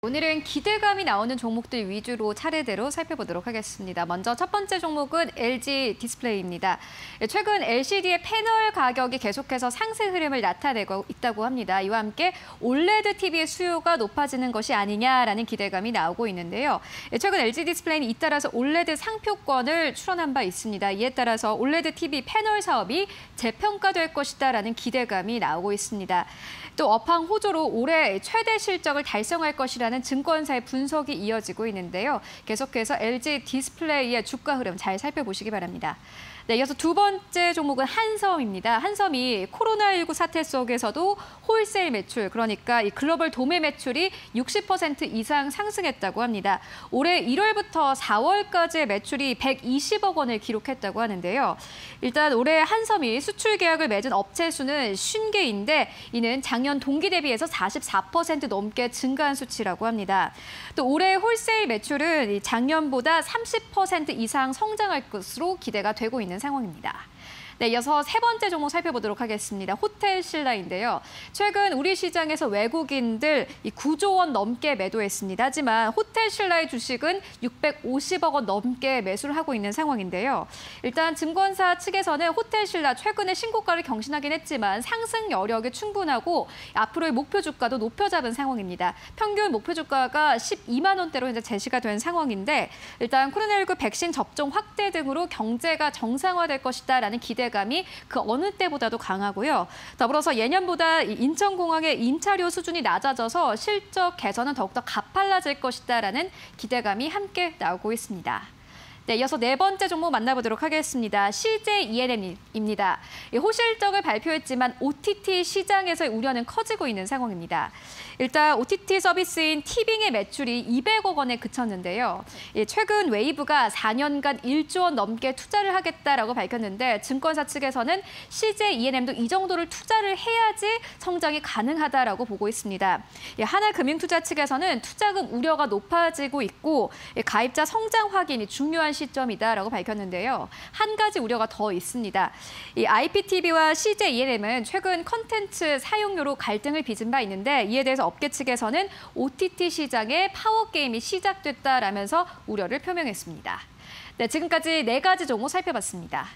오늘은 기대감이 나오는 종목들 위주로 차례대로 살펴보도록 하겠습니다. 먼저 첫 번째 종목은 LG 디스플레이입니다. 최근 LCD의 패널 가격이 계속해서 상승 흐름을 나타내고 있다고 합니다. 이와 함께 올레드 TV의 수요가 높아지는 것이 아니냐라는 기대감이 나오고 있는데요. 최근 LG 디스플레이는 잇따라서 올레드 상표권을 출원한 바 있습니다. 이에 따라서 올레드 TV 패널 사업이 재평가될 것이다라는 기대감이 나오고 있습니다. 또 업황 호조로 올해 최대 실적을 달성할 것이라는 증권사의 분석이 이어지고 있는데요. 계속해서 LG 디스플레이의 주가 흐름 잘 살펴보시기 바랍니다. 네, 이어서 두 번째 종목은 한섬입니다. 한섬이 코로나19 사태 속에서도 홀세일 매출, 그러니까 이 글로벌 도매 매출이 60% 이상 상승했다고 합니다. 올해 1월부터 4월까지의 매출이 120억 원을 기록했다고 하는데요. 일단 올해 한섬이 수출 계약을 맺은 업체 수는 50개인데 이는 작년 동기 대비해서 44% 넘게 증가한 수치라고 합니다. 또 올해 홀세일 매출은 작년보다 30% 이상 성장할 것으로 기대가 되고 있는 상황입니다. 네, 이어서 세 번째 종목 살펴보도록 하겠습니다. 호텔신라인데요. 최근 우리 시장에서 외국인들 9조 원 넘게 매도했습니다. 하지만 호텔신라의 주식은 650억 원 넘게 매수를 하고 있는 상황인데요. 일단 증권사 측에서는 호텔신라 최근에 신고가를 경신하긴 했지만 상승 여력이 충분하고 앞으로의 목표 주가도 높여 잡은 상황입니다. 평균 목표 주가가 12만 원대로 이제 제시가 된 상황인데 일단 코로나19 백신 접종 확대 등으로 경제가 정상화될 것이다라는 기대감이 그 어느 때보다도 강하고요. 더불어서 예년보다 인천공항의 임차료 수준이 낮아져서 실적 개선은 더욱더 가팔라질 것이다라는 기대감이 함께 나오고 있습니다. 네, 이어서 네 번째 종목 만나보도록 하겠습니다. CJ ENM입니다. 호실적을 발표했지만 OTT 시장에서의 우려는 커지고 있는 상황입니다. 일단 OTT 서비스인 티빙의 매출이 200억 원에 그쳤는데요. 최근 웨이브가 4년간 1조 원 넘게 투자를 하겠다라고 밝혔는데 증권사 측에서는 CJ ENM도 이 정도를 투자를 해야지 성장이 가능하다라고 보고 있습니다. 하나금융투자 측에서는 투자금 우려가 높아지고 있고 가입자 성장 확인이 중요한 시점이다라고 밝혔는데요. 한 가지 우려가 더 있습니다. IPTV와 CJ ENM은 최근 컨텐츠 사용료로 갈등을 빚은 바 있는데 이에 대해서 업계 측에서는 OTT 시장에 파워게임이 시작됐다라면서 우려를 표명했습니다. 네, 지금까지 네 가지 종목 살펴봤습니다.